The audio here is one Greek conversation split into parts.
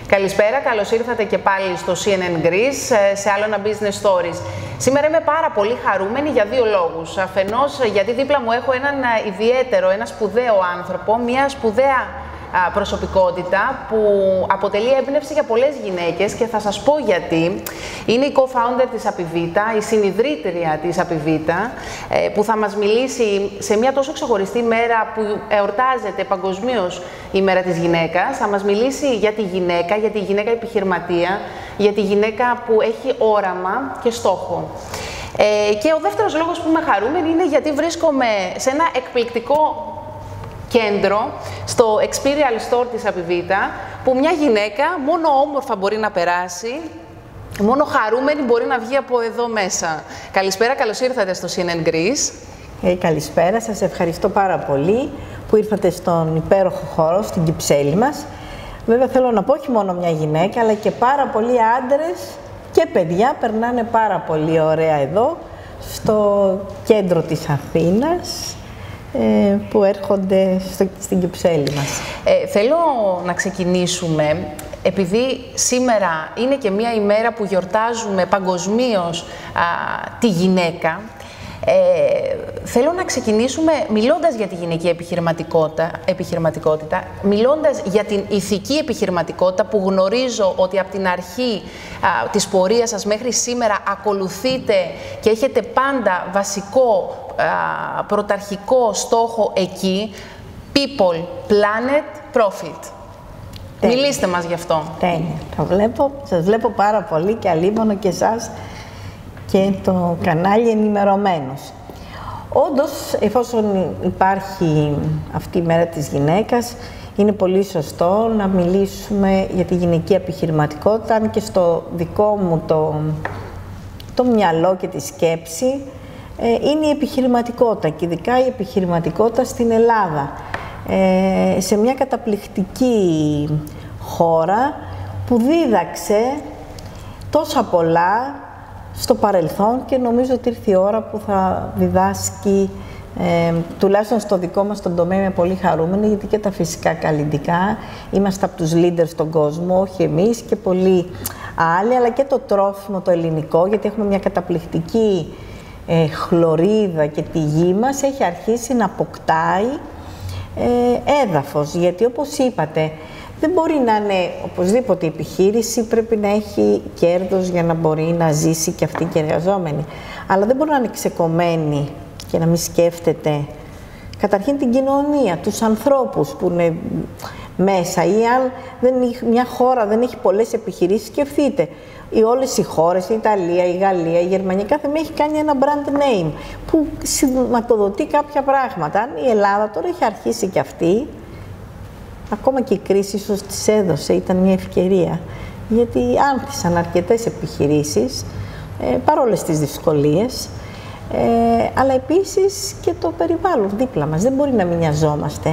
Καλησπέρα, καλώς ήρθατε και πάλι στο CNN Greece, σε άλλο ένα Business Stories. Σήμερα είμαι πάρα πολύ χαρούμενη για δύο λόγους. Αφενός, γιατί δίπλα μου έχω έναν ιδιαίτερο, ένα σπουδαίο άνθρωπο, μια σπουδαία προσωπικότητα που αποτελεί έμπνευση για πολλές γυναίκες και θα σας πω γιατί. Είναι η co-founder της Apivita, η συνιδρύτρια της Apivita, που θα μας μιλήσει σε μια τόσο ξεχωριστή μέρα που εορτάζεται παγκοσμίως η μέρα της γυναίκας. Θα μας μιλήσει για τη γυναίκα επιχειρηματία, για τη γυναίκα που έχει όραμα και στόχο. Και ο δεύτερος λόγος που είμαι χαρούμενη είναι γιατί βρίσκομαι σε ένα εκπληκτικό κέντρο, στο Experial Store της Apivita, που μια γυναίκα μόνο όμορφα μπορεί να περάσει, μόνο χαρούμενη μπορεί να βγει από εδώ μέσα. Καλησπέρα, καλώς ήρθατε στο CNN Greece. Καλησπέρα, σας ευχαριστώ πάρα πολύ που ήρθατε στον υπέροχο χώρο, στην Κυψέλη μας. Βέβαια θέλω να πω όχι μόνο μια γυναίκα, αλλά και πάρα πολλοί άντρες και παιδιά περνάνε πάρα πολύ ωραία εδώ, στο κέντρο της Αθήνας, που έρχονται στην Κυψέλη μας. Θέλω να ξεκινήσουμε, επειδή σήμερα είναι και μια ημέρα που γιορτάζουμε παγκοσμίως τη γυναίκα. Θέλω να ξεκινήσουμε μιλώντας για τη γυναική επιχειρηματικότητα, μιλώντας για την ηθική επιχειρηματικότητα που γνωρίζω ότι από την αρχή της πορείας σας μέχρι σήμερα ακολουθείτε και έχετε πάντα βασικό πρωταρχικό στόχο εκεί, people, planet, profit. Τέλεια. Μιλήστε μας γι' αυτό. Τέλεια. Σας βλέπω πάρα πολύ και αλίμονο και εσάς και το κανάλι ενημερωμένος. Όντως, εφόσον υπάρχει αυτή η μέρα της γυναίκας, είναι πολύ σωστό να μιλήσουμε για τη γυναική επιχειρηματικότητα, αν και στο δικό μου το μυαλό και τη σκέψη είναι η επιχειρηματικότητα και ειδικά η επιχειρηματικότητα στην Ελλάδα, σε μια καταπληκτική χώρα που δίδαξε τόσα πολλά στο παρελθόν και νομίζω ότι ήρθε η ώρα που θα διδάσκει, τουλάχιστον στο δικό μας τον τομέα. Είμαι πολύ χαρούμενη, γιατί και τα φυσικά καλλυντικά είμαστε από τους leaders στον κόσμο, όχι εμείς και πολλοί άλλοι, αλλά και το τρόφιμο το ελληνικό, γιατί έχουμε μια καταπληκτική χλωρίδα και τη γη μας έχει αρχίσει να αποκτάει έδαφος, γιατί όπως είπατε δεν μπορεί να είναι οπωσδήποτε η επιχείρηση, πρέπει να έχει κέρδος για να μπορεί να ζήσει και αυτή και εργαζόμενη. Αλλά δεν μπορεί να είναι ξεκομμένη και να μην σκέφτεται καταρχήν την κοινωνία, τους ανθρώπους που είναι μέσα, ή αν μια χώρα δεν έχει πολλές επιχειρήσεις, σκεφτείτε. Όλες οι χώρες, η Ιταλία, η Γαλλία, η Γερμανία, κάθε μία έχει κάνει ένα brand name που σηματοδοτεί κάποια πράγματα. Αν η Ελλάδα τώρα έχει αρχίσει και αυτή, ακόμα και η κρίση ίσως της έδωσε, ήταν μια ευκαιρία, γιατί άνθησαν αρκετές επιχειρήσεις, παρόλες τις δυσκολίες, αλλά επίσης και το περιβάλλον δίπλα μας. Δεν μπορεί να μην νοιαζόμαστε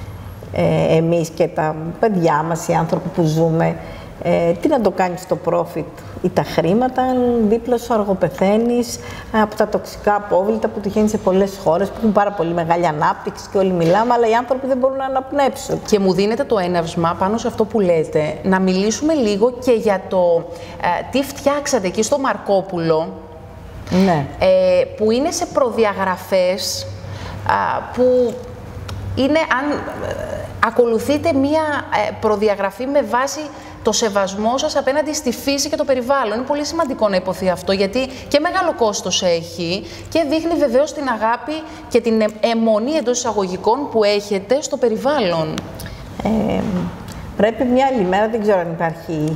εμείς και τα παιδιά μας, οι άνθρωποι που ζούμε, τι να το κάνεις το profit ή τα χρήματα, αν δίπλα σου αργοπεθαίνεις από τα τοξικά απόβλητα που τυχαίνει σε πολλές χώρες που έχουν πάρα πολύ μεγάλη ανάπτυξη και όλοι μιλάμε, αλλά οι άνθρωποι δεν μπορούν να αναπνεύσουν. Και μου δίνετε το έναυσμα πάνω σε αυτό που λέτε, να μιλήσουμε λίγο και για το τι φτιάξατε εκεί στο Μαρκόπουλο, ναι. Που είναι σε προδιαγραφές που είναι, αν ακολουθείτε μία προδιαγραφή με βάση το σεβασμό σας απέναντι στη φύση και το περιβάλλον. Είναι πολύ σημαντικό να υποθεί αυτό, γιατί και μεγάλο κόστος έχει και δείχνει βεβαίως την αγάπη και την αιμονή εντός εισαγωγικών που έχετε στο περιβάλλον. Πρέπει μια άλλη μέρα, δεν ξέρω αν υπάρχει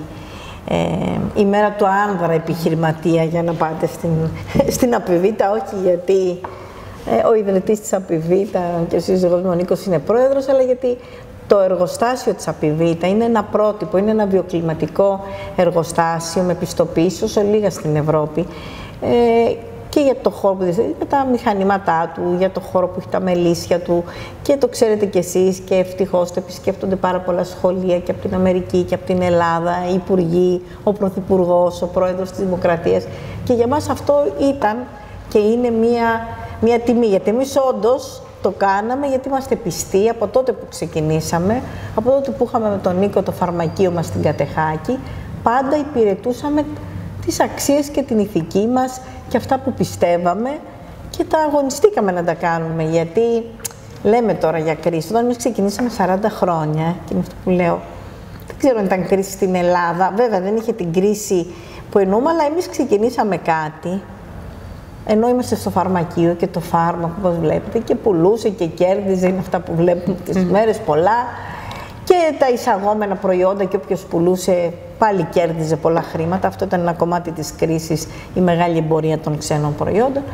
η μέρα του άνδρα επιχειρηματία για να πάτε στην Apivita, όχι γιατί ο ιδρυτής της Apivita και ο σύζυγός μου ο Νίκος είναι πρόεδρος, αλλά γιατί το εργοστάσιο της Apivita είναι ένα πρότυπο, είναι ένα βιοκλιματικό εργοστάσιο με πιστοποίηση όσο λίγα στην Ευρώπη, και για το χώρο που για τα μηχανήματά του, για το χώρο που έχει τα μελίσια του, και το ξέρετε κι εσείς και ευτυχώς το επισκέπτονται πάρα πολλά σχολεία και από την Αμερική και από την Ελλάδα, οι υπουργοί, ο πρωθυπουργός, ο πρόεδρος της Δημοκρατίας, και για μας αυτό ήταν και είναι μια τιμή, γιατί εμείς όντως το κάναμε γιατί είμαστε πιστοί από τότε που ξεκινήσαμε, από τότε που είχαμε με τον Νίκο το φαρμακείο μας στην Κατεχάκη, πάντα υπηρετούσαμε τις αξίες και την ηθική μας και αυτά που πιστεύαμε και τα αγωνιστήκαμε να τα κάνουμε, γιατί λέμε τώρα για κρίση. Όταν εμείς ξεκινήσαμε 40 χρόνια, και είναι αυτό που λέω, δεν ξέρω αν ήταν κρίση στην Ελλάδα, βέβαια δεν είχε την κρίση που εννοούμε, αλλά εμείς ξεκινήσαμε κάτι, ενώ είμαστε στο φαρμακείο και το φάρμακο, όπως βλέπετε, και πουλούσε και κέρδιζε, είναι αυτά που βλέπουμε τις μέρες πολλά, και τα εισαγόμενα προϊόντα και όποιος πουλούσε πάλι κέρδιζε πολλά χρήματα. Αυτό ήταν ένα κομμάτι της κρίσης, η μεγάλη εμπορία των ξένων προϊόντων.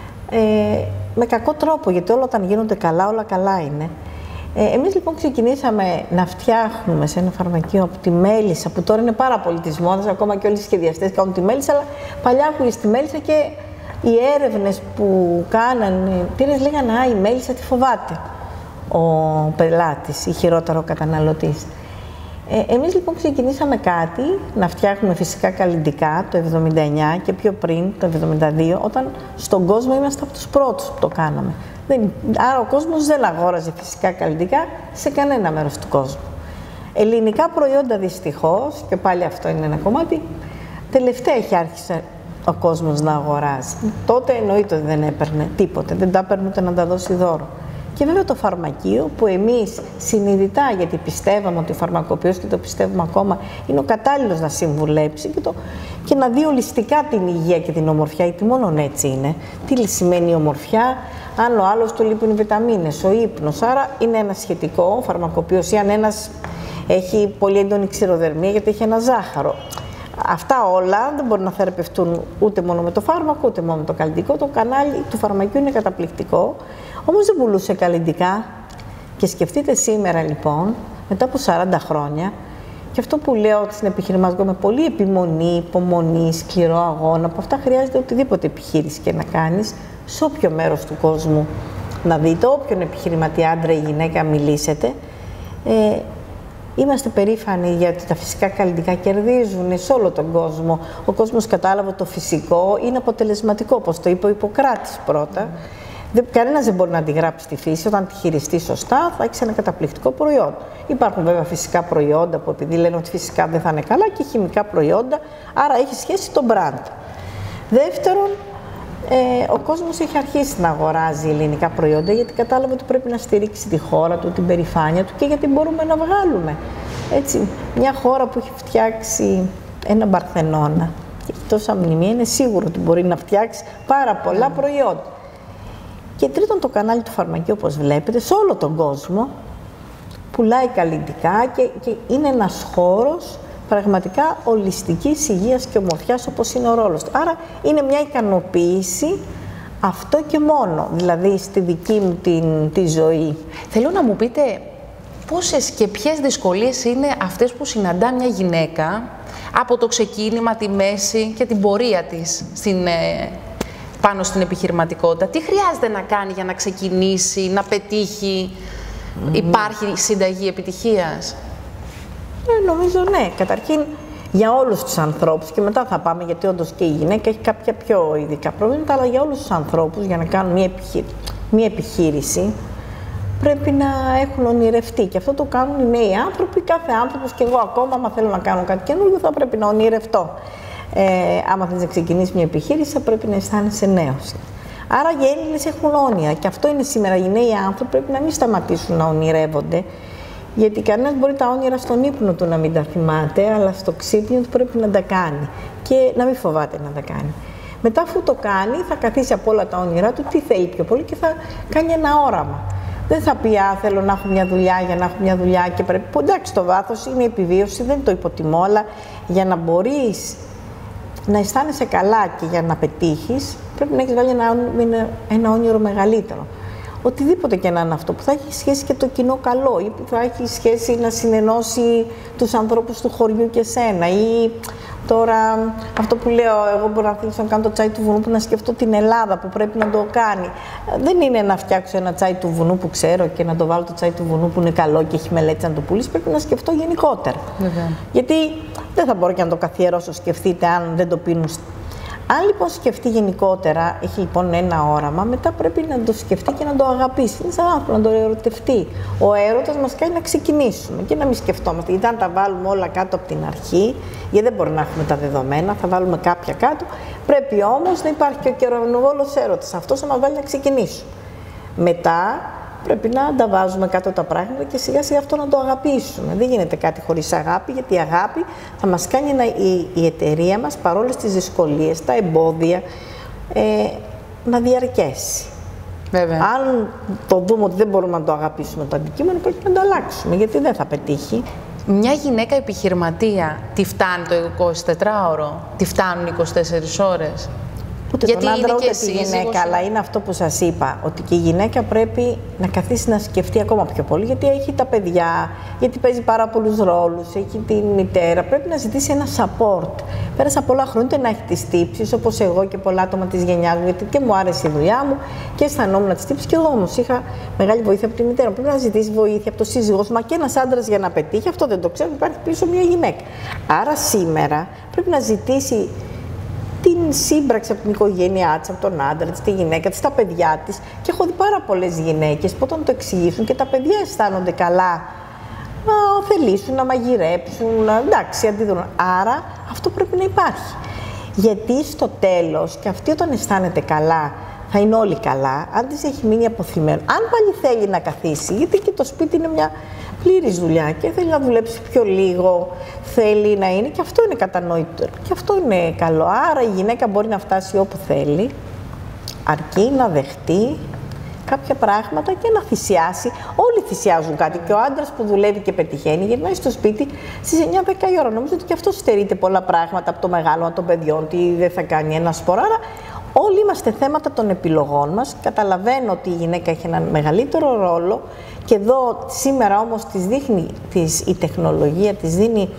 Με κακό τρόπο, γιατί όλα όταν γίνονται καλά, όλα καλά είναι. Εμείς λοιπόν ξεκινήσαμε να φτιάχνουμε σε ένα φαρμακείο από τη μέλισσα, που τώρα είναι πάρα πολύ της μόδας, ακόμα και όλοι οι σχεδιαστές κάνουν τη μέλισσα, αλλά παλιά άκουγες τη μέλισσα και οι έρευνες που κάνανε, λέγανε «Α, η μέλισσα τη φοβάται ο πελάτης ή χειρότερο ο καταναλωτής». Εμείς λοιπόν ξεκινήσαμε κάτι, να φτιάχνουμε φυσικά καλλυντικά το 1979 και πιο πριν το 1972, όταν στον κόσμο είμαστε από τους πρώτους που το κάναμε. Άρα ο κόσμος δεν αγόραζε φυσικά καλλυντικά σε κανένα μέρος του κόσμου. Ελληνικά προϊόντα δυστυχώς, και πάλι αυτό είναι ένα κομμάτι, τελευταία έχει άρχισε ο κόσμος να αγοράζει. Τότε εννοείται ότι δεν έπαιρνε τίποτε, δεν τα έπαιρνε ούτε να τα δώσει δώρο. Και βέβαια το φαρμακείο, που εμείς συνειδητά, γιατί πιστεύαμε ότι ο φαρμακοποιός, και το πιστεύουμε ακόμα, είναι ο κατάλληλος να συμβουλέψει και να δει ολιστικά την υγεία και την ομορφιά, γιατί μόνον έτσι είναι. Τι σημαίνει η ομορφιά, αν ο άλλος του λείπουν οι βιταμίνες, ο ύπνος. Άρα είναι ένα σχετικό φαρμακοποιός, ή αν ένας έχει πολύ έντονη ξηροδερμία γιατί έχει ένα ζάχαρο. Αυτά όλα δεν μπορούν να θεραπευτούν ούτε μόνο με το φάρμακο, ούτε μόνο με το καλλυντικό. Το κανάλι του φαρμακείου είναι καταπληκτικό, όμως δεν πουλούσε καλλυντικά. Και σκεφτείτε σήμερα λοιπόν, μετά από 40 χρόνια, και αυτό που λέω στην επιχειρηματικό με πολύ επιμονή, υπομονή, σκληρό αγώνα, από αυτά χρειάζεται οτιδήποτε επιχείρηση και να κάνεις, σε όποιο μέρος του κόσμου να δείτε, όποιον επιχειρηματία, άντρα ή γυναίκα, μιλήσετε. Είμαστε περήφανοι γιατί τα φυσικά καλλυντικά κερδίζουν σε όλο τον κόσμο. Ο κόσμος κατάλαβε το φυσικό είναι αποτελεσματικό, όπως το είπε ο Ιπποκράτης πρώτα. Κανένας δεν μπορεί να αντιγράψει τη φύση. Όταν τη χειριστεί σωστά, θα έχει ένα καταπληκτικό προϊόν. Υπάρχουν βέβαια φυσικά προϊόντα που, επειδή λένε ότι φυσικά δεν θα είναι καλά, και χημικά προϊόντα, άρα έχει σχέση το brand. Δεύτερον, ο κόσμος έχει αρχίσει να αγοράζει ελληνικά προϊόντα, γιατί κατάλαβε ότι πρέπει να στηρίξει τη χώρα του, την περηφάνεια του, και γιατί μπορούμε να βγάλουμε. Έτσι, μια χώρα που έχει φτιάξει ένα Παρθενώνα και έχει τόσα μνημεία, είναι σίγουρο ότι μπορεί να φτιάξει πάρα πολλά προϊόντα. Και τρίτον, το κανάλι του φαρμακείου, όπως βλέπετε, σε όλο τον κόσμο πουλάει καλλυντικά και είναι ένας χώρος πραγματικά ολιστικής υγείας και ομορφιάς, όπως είναι ο ρόλος του. Άρα είναι μια ικανοποίηση αυτό και μόνο, δηλαδή στη δική μου τη ζωή. Θέλω να μου πείτε πόσες και ποιες δυσκολίες είναι αυτές που συναντά μια γυναίκα από το ξεκίνημα, τη μέση και την πορεία της πάνω στην επιχειρηματικότητα. Τι χρειάζεται να κάνει για να ξεκινήσει, να πετύχει, υπάρχει συνταγή επιτυχίας? Νομίζω ναι. Καταρχήν για όλους τους ανθρώπους, και μετά θα πάμε, γιατί όντως και η γυναίκα έχει κάποια πιο ειδικά προβλήματα, αλλά για όλους τους ανθρώπους, για να κάνουν μια επιχείρηση, πρέπει να έχουν ονειρευτεί. Και αυτό το κάνουν οι νέοι άνθρωποι. Κάθε άνθρωπος, και εγώ ακόμα, άμα θέλω να κάνω κάτι καινούργιο, θα πρέπει να ονειρευτώ. Άμα θέλεις να ξεκινήσεις μια επιχείρηση, θα πρέπει να αισθάνεσαι νέος. Άρα οι Έλληνες έχουν όνειρα, και αυτό είναι σήμερα. Οι νέοι άνθρωποι πρέπει να μην σταματήσουν να ονειρεύονται, γιατί κανένας μπορεί τα όνειρα στον ύπνο του να μην τα θυμάται, αλλά στο ξύπνιο του πρέπει να τα κάνει και να μην φοβάται να τα κάνει. Μετά, αφού το κάνει, θα καθίσει από όλα τα όνειρά του τι θέλει πιο πολύ και θα κάνει ένα όραμα. Δεν θα πει «Α, θέλω να έχω μια δουλειά για να έχω μια δουλειά και πρέπει». Εντάξει, το βάθος είναι η επιβίωση, δεν το υποτιμώ, αλλά για να μπορείς να αισθάνεσαι καλά και για να πετύχεις, πρέπει να έχεις βάλει ένα όνειρο μεγαλύτερο. Οτιδήποτε και να είναι αυτό, που θα έχει σχέση και το κοινό καλό, ή που θα έχει σχέση να συνενώσει τους ανθρώπους του χωριού και σένα, ή τώρα αυτό που λέω, εγώ μπορώ να θέλω να κάνω το τσάι του βουνού, που να σκεφτώ την Ελλάδα που πρέπει να το κάνει. Δεν είναι να φτιάξω ένα τσάι του βουνού που ξέρω και να το βάλω το τσάι του βουνού που είναι καλό και έχει μελέτη να το πουλήσει. Πρέπει να σκεφτώ γενικότερα. Γιατί δεν θα μπορώ και να το καθιερώσω, σκεφτείτε, αν δεν το πίνουν. Αν λοιπόν σκεφτεί γενικότερα, έχει λοιπόν ένα όραμα, μετά πρέπει να το σκεφτεί και να το αγαπήσει. Είναι σαν άνθρωπο να το ερωτευτεί. Ο έρωτας μας κάνει να ξεκινήσουμε και να μην σκεφτόμαστε. Γιατί αν τα βάλουμε όλα κάτω από την αρχή, γιατί δεν μπορεί να έχουμε τα δεδομένα, θα βάλουμε κάποια κάτω. Πρέπει όμως να υπάρχει και ο κεραυνοβόλος έρωτας. Αυτός θα μας βάλει να ξεκινήσουμε. Μετά πρέπει να τα βάζουμε κάτω τα πράγματα και σιγά σιγά αυτό να το αγαπήσουμε. Δεν γίνεται κάτι χωρίς αγάπη, γιατί η αγάπη θα μας κάνει η εταιρεία μας, παρόλες τις δυσκολίες, τα εμπόδια, να διαρκέσει. Βέβαια. Αν το δούμε ότι δεν μπορούμε να το αγαπήσουμε το αντικείμενο, πρέπει να το αλλάξουμε, γιατί δεν θα πετύχει. Μια γυναίκα επιχειρηματία, τη φτάνει το 24ωρο, τη φτάνουν 24 ώρες? Ούτε Γιατί τον άντρα, είναι ούτε και τη γυναίκα, αλλά είναι αυτό που σας είπα, ότι και η γυναίκα πρέπει να καθίσει να σκεφτεί ακόμα πιο πολύ, γιατί έχει τα παιδιά, γιατί παίζει πάρα πολλούς ρόλους, έχει την μητέρα, πρέπει να ζητήσει ένα support. Πέρασα πολλά χρόνια, ούτε να έχει τις τύψεις, όπως εγώ και πολλά άτομα της γενιάς μου, γιατί και μου άρεσε η δουλειά μου και αισθανόμουν τις τύψεις, και εγώ όμως είχα μεγάλη βοήθεια από τη μητέρα. Πρέπει να ζητήσει βοήθεια από το σύζυγό σου, μα και ένας άντρας για να πετύχει, αυτό δεν το ξέρω, υπάρχει πίσω μια γυναίκα. Άρα σήμερα πρέπει να ζητήσει την σύμπραξη από την οικογένειά της, από τον άντρα της, τη γυναίκα της, τα παιδιά της. Και έχω δει πάρα πολλές γυναίκες που όταν το εξηγήσουν και τα παιδιά αισθάνονται καλά, να θελήσουν, να μαγειρέψουν, εντάξει, αντιδρούν. Άρα αυτό πρέπει να υπάρχει. Γιατί στο τέλος, και αυτή όταν αισθάνεται καλά, θα είναι όλοι καλά, αν της έχει μείνει αποθυμένο. Αν πάλι θέλει να καθίσει, γιατί και το σπίτι είναι μια πλήρης δουλειά και θέλει να δουλέψει πιο λίγο, θέλει να είναι, και αυτό είναι κατανόητο και αυτό είναι καλό. Άρα η γυναίκα μπορεί να φτάσει όπου θέλει, αρκεί να δεχτεί κάποια πράγματα και να θυσιάσει. Όλοι θυσιάζουν κάτι, και ο άντρας που δουλεύει και πετυχαίνει γυρνάει στο σπίτι στις 9-10 η ώρα. Νομίζω ότι και αυτό στερείται πολλά πράγματα από το μεγάλο των παιδιών, ότι δεν θα κάνει ένα σπορ. Άρα όλοι είμαστε θέματα των επιλογών μας. Καταλαβαίνω ότι η γυναίκα έχει έναν μεγαλύτερο ρόλο, και εδώ σήμερα όμως της δείχνει η τεχνολογία, της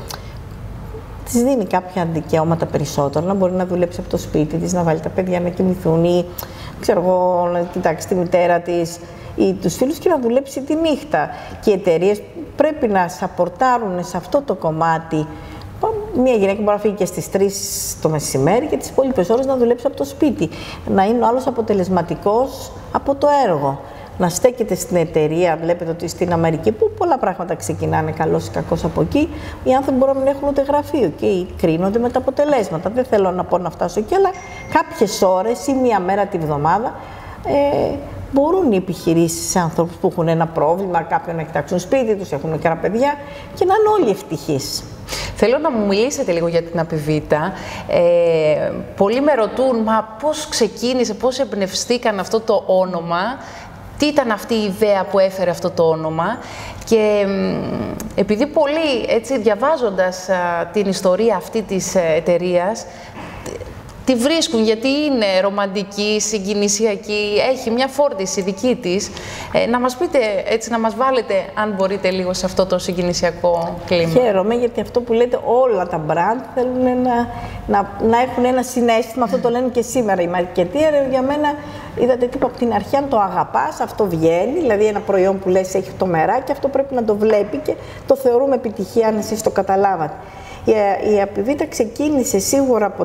δίνει κάποια δικαιώματα περισσότερο, να μπορεί να δουλέψει από το σπίτι της, να βάλει τα παιδιά να κοιμηθούν, ή ξέρω εγώ, να κοιτάξει τη μητέρα της ή τους φίλους και να δουλέψει τη νύχτα. Και οι εταιρείες πρέπει να σαπορτάρουν σε αυτό το κομμάτι. Μια γυναίκα μπορεί να φύγει και στις 3 το μεσημέρι και τις υπόλοιπες ώρες να δουλέψει από το σπίτι. Να είναι ο άλλος αποτελεσματικός από το έργο. Να στέκεται στην εταιρεία. Βλέπετε ότι στην Αμερική, που πολλά πράγματα ξεκινάνε καλώς ή κακώς από εκεί, οι άνθρωποι μπορούν να μην έχουν ούτε γραφείο και κρίνονται με τα αποτελέσματα. Δεν θέλω να πω να φτάσω εκεί, αλλά κάποιες ώρες ή μία μέρα τη βδομάδα μπορούν οι επιχειρήσεις σε ανθρώπους που έχουν ένα πρόβλημα, κάποιον να κοιτάξουν σπίτι τους, έχουν μικρά παιδιά, και να είναι όλοι ευτυχείς. Θέλω να μου μιλήσετε λίγο για την Απιβίτα. Πολλοί με ρωτούν, μα πώς ξεκίνησε, πώς εμπνευστήκαν αυτό το όνομα, τι ήταν αυτή η ιδέα που έφερε αυτό το όνομα. Και επειδή πολλοί, έτσι, διαβάζοντας την ιστορία αυτή της εταιρείας, τη βρίσκουν γιατί είναι ρομαντική, συγκινησιακή, έχει μια φόρτιση δική της. Να μας πείτε, έτσι, να μας βάλετε, αν μπορείτε, λίγο σε αυτό το συγκινησιακό κλίμα. Χαίρομαι, γιατί αυτό που λέτε, όλα τα brand θέλουν να έχουν ένα συναίσθημα. Αυτό το λένε και σήμερα οι μαρκετήρ. Για μένα, είδατε, τύπου από την αρχή, αν το αγαπάς, αυτό βγαίνει. Δηλαδή, ένα προϊόν που λες έχει το μεράκι, αυτό πρέπει να το βλέπει και το θεωρούμε επιτυχία, αν εσείς το καταλάβατε. Η Απιβίτα ξεκίνησε σίγουρα από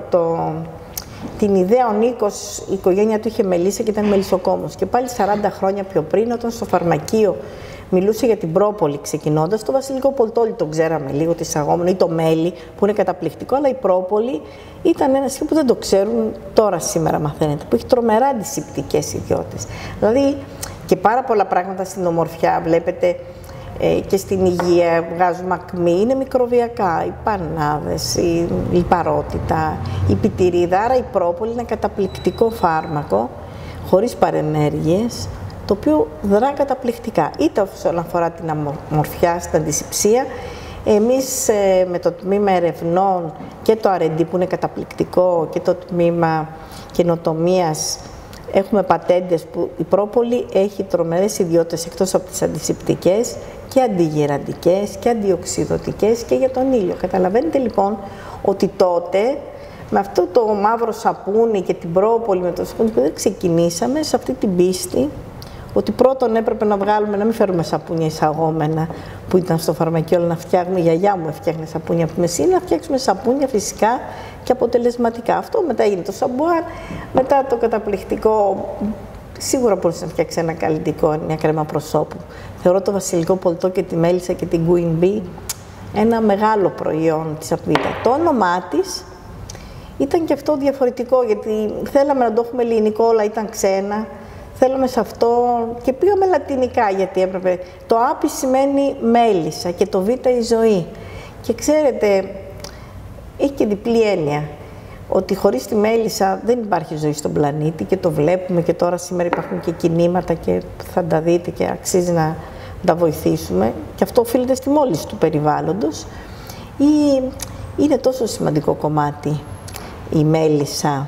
την ιδέα. Ο Νίκος, η οικογένεια του είχε μελίσσα και ήταν μελισσοκόμος. Και πάλι 40 χρόνια πιο πριν, όταν στο φαρμακείο μιλούσε για την πρόπολη ξεκινώντας, το βασιλικό πολτόλι το ξέραμε λίγο, τη εισαγόμενο, ή το μέλι, που είναι καταπληκτικό, αλλά η πρόπολη ήταν ένα σχήμα που δεν το ξέρουν τώρα σήμερα, μαθαίνετε, που έχει τρομερά αντισηπτικές ιδιότητες. Δηλαδή, και πάρα πολλά πράγματα στην ομορφιά, βλέπετε, και στην υγεία βγάζουμε ακμή, είναι μικροβιακά, οι πανάδες, η λιπαρότητα, η πιτηρίδα. Άρα η πρόπολη είναι καταπληκτικό φάρμακο, χωρίς παρενέργειες, το οποίο δρά καταπληκτικά. Είτε όσον αφορά την ομορφιά, στην αντισηψία. Εμείς με το τμήμα ερευνών και το R&D που είναι καταπληκτικό, και το τμήμα καινοτομίας, έχουμε πατέντες που η πρόπολη έχει τρομερές ιδιότητες, εκτός από τις αντισηπτικές, και αντιγυραντικές και αντιοξυδωτικές και για τον ήλιο. Καταλαβαίνετε λοιπόν ότι τότε με αυτό το μαύρο σαπούνι και την πρόπολη με το σαπούνι που δεν ξεκινήσαμε σε αυτή την πίστη ότι πρώτον έπρεπε να βγάλουμε, να μην φέρουμε σαπούνια εισαγόμενα που ήταν στο φαρμακείο, αλλά να φτιάχνουμε, η γιαγιά μου έφτιαχνε σαπούνια από τη Μεσίνη, να φτιάξουμε σαπούνια φυσικά και αποτελεσματικά. Αυτό μετά έγινε το σαμπουάν, μετά το καταπληκτικό, σίγουρα μπορούσε να φτιάξει ένα καλλιτικό, μια κρέμα προσώπου. Θεωρώ το βασιλικό πολτό και τη μέλισσα και την Queen Bee ένα μεγάλο προϊόν της Απβίτα. Το όνομά της ήταν και αυτό διαφορετικό, γιατί θέλαμε να το έχουμε ελληνικό, αλλά ήταν ξένα. Θέλαμε σε αυτό και πήγαμε λατινικά, γιατί έπρεπε. Το άπη σημαίνει μέλισσα και το β η ζωή. Και ξέρετε, έχει και διπλή έννοια. Ότι χωρίς τη μέλισσα δεν υπάρχει ζωή στον πλανήτη και το βλέπουμε και τώρα σήμερα υπάρχουν και κινήματα και θα τα δείτε και αξίζει να τα βοηθήσουμε. Και αυτό οφείλεται στη μόλυνση του περιβάλλοντος. Ή είναι τόσο σημαντικό κομμάτι η μέλισσα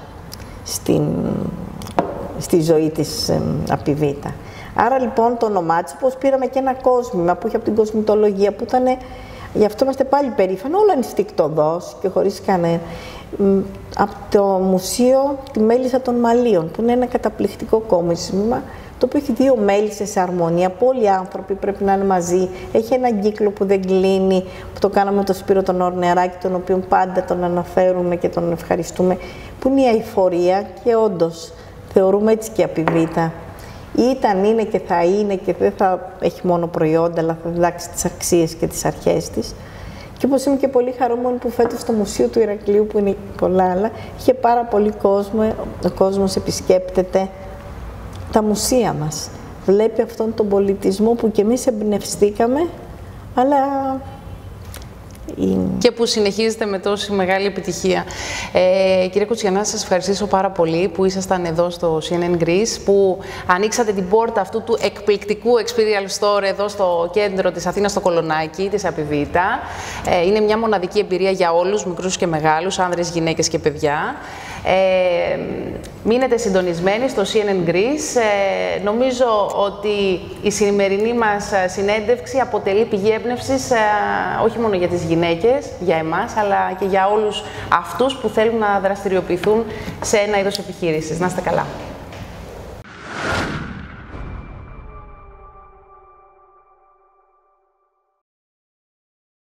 στη ζωή της Απιβίτα. Άρα λοιπόν το όνομά της, όπως πήραμε και ένα κόσμημα που είχε από την κοσμητολογία, που ήταν, γι' αυτό είμαστε πάλι περήφανοι, όλα ενστικτωδώς και χωρίς κανένα. Από το Μουσείο τη Μέλισσα των Μαλίων, που είναι ένα καταπληκτικό κόμισμα, το οποίο έχει δύο μέλισσες σε αρμονία, που όλοι οι άνθρωποι πρέπει να είναι μαζί. Έχει έναν κύκλο που δεν κλείνει, που το κάναμε με τον Σπύρο τον Ορνεράκη, τον οποίο πάντα τον αναφέρουμε και τον ευχαριστούμε, που είναι η αειφορία και όντως θεωρούμε έτσι και Απιβίτα. Ήταν, είναι και θα είναι και δεν θα έχει μόνο προϊόντα, αλλά θα διδάξει τις αξίες και τις αρχές της. Και όπως είμαι και πολύ χαρούμενη που φέτος στο Μουσείο του Ηρακλείου, που είναι πολλά άλλα, είχε πάρα πολύ κόσμο, ο κόσμος επισκέπτεται τα μουσεία μας. Βλέπει αυτόν τον πολιτισμό που και εμείς εμπνευστήκαμε, αλλά και που συνεχίζεται με τόση μεγάλη επιτυχία. Κύριε Κουτσιανά, σας ευχαριστήσω πάρα πολύ που ήσασταν εδώ στο CNN Greece, που ανοίξατε την πόρτα αυτού του εκπληκτικού experience store εδώ στο κέντρο της Αθήνας, στο Κολονάκι, της Απιβίτα. Είναι μια μοναδική εμπειρία για όλους, μικρούς και μεγάλους, άνδρες, γυναίκες και παιδιά. Μείνετε συντονισμένοι στο CNN Greece. Νομίζω ότι η σημερινή μας συνέντευξη αποτελεί πηγή έμπνευσης όχι μόνο για τις γυναίκες, για εμάς, αλλά και για όλους αυτούς που θέλουν να δραστηριοποιηθούν σε ένα είδος επιχείρησης. Να είστε καλά.